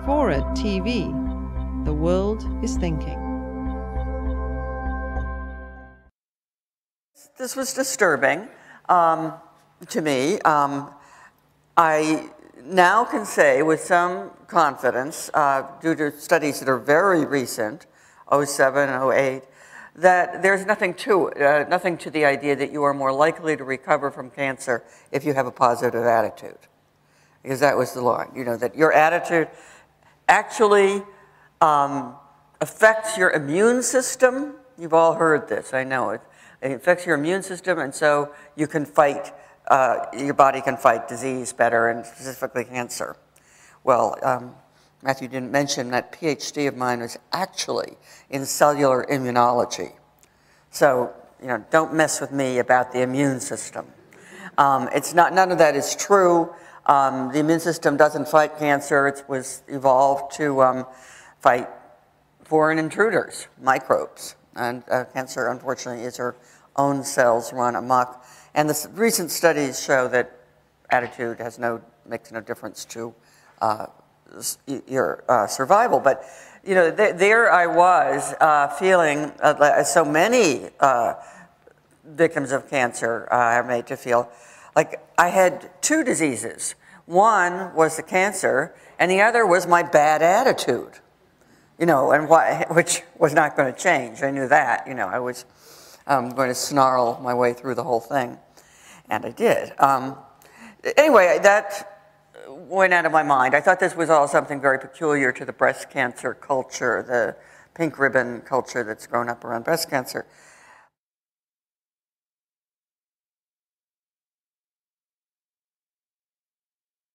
Forward TV. The world is thinking. This was disturbing to me. I now can say with some confidence, due to studies that are very recent, 07 and 08, that there's nothing to the idea that you are more likely to recover from cancer if you have a positive attitude. Because that was the line, that your attitude actually affects your immune system. You've all heard this, I know it. It affects your immune system, and so you can fight, your body can fight disease better, and specifically cancer. Well, Matthew didn't mention that PhD of mine was actually in cellular immunology. So, don't mess with me about the immune system. None of that is true. The immune system doesn't fight cancer. It was evolved to fight foreign intruders, microbes. And cancer, unfortunately, is our own cells run amok. And the recent studies show that attitude makes no difference to your survival. But, there I was feeling, so many victims of cancer are made to feel like I had two diseases. One was the cancer, and the other was my bad attitude. Which was not going to change. I knew that. I was going to snarl my way through the whole thing, and I did. Anyway, that went out of my mind. I thought this was all something very peculiar to the breast cancer culture, the pink ribbon culture that's grown up around breast cancer.